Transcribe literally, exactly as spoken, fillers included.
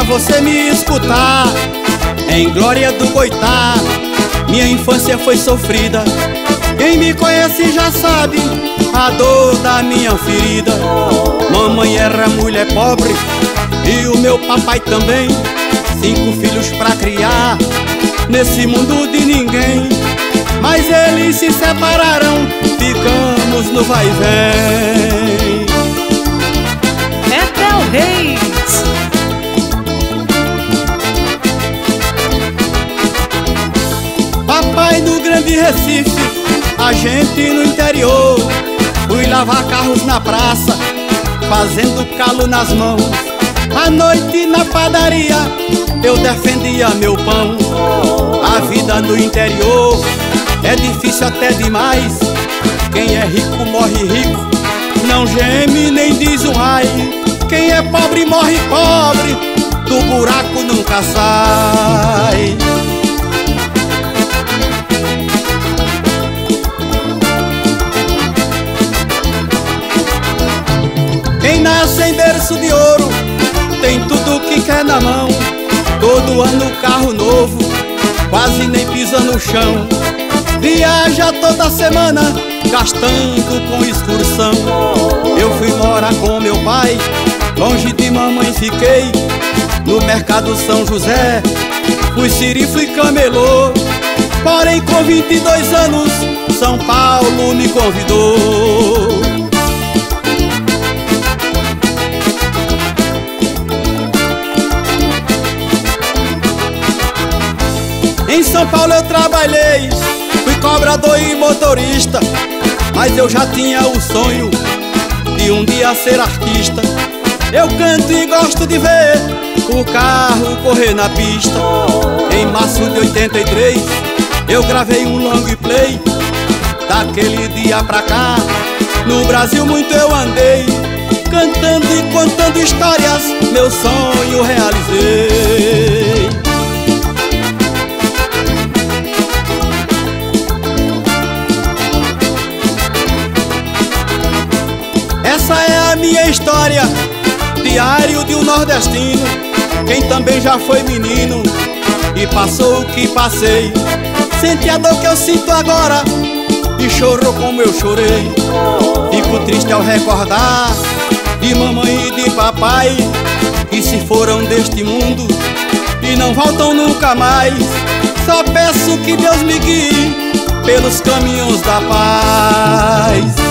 você me escutar. Em glória do Goitá, minha infância foi sofrida. Quem me conhece já sabe a dor da minha ferida. Mamãe era mulher pobre e o meu papai também. Cinco filhos pra criar nesse mundo de ninguém. Mas eles se separaram, ficamos no vai e vem. Ethel Reis. Papai no grande Recife, a gente no interior. Fui lavar carros na praça, fazendo calo nas mãos. À noite na padaria, eu defendia meu pão. A vida no interior é difícil até demais. Quem é rico morre rico, não geme nem diz um ai. Quem é pobre morre pobre, do buraco nunca sai. Quem nasce em berço de ouro tem tudo que quer na mão. Todo ano carro novo, quase nem pisa no chão. Viaja toda semana, gastando com excursão. Eu fui morar com meu pai, longe de mamãe fiquei. No mercado São José, fui siri, fui camelô. Porém com vinte e dois anos, São Paulo me convidou. Em São Paulo eu trabalhei, fui cobrador e motorista. Mas eu já tinha o sonho de um dia ser artista. Eu canto e gosto de ver o carro correr na pista. Em março de oitenta e três eu gravei um long play. Daquele dia pra cá, no Brasil muito eu andei, cantando e contando histórias, meu sonho realizei. Essa é a minha história, diário de um nordestino. Quem também já foi menino e passou o que passei, sente a dor que eu sinto agora e chorou como eu chorei. Fico triste ao recordar de mamãe e de papai, que se foram deste mundo e não voltam nunca mais. Só peço que Deus me guie pelos caminhos da paz.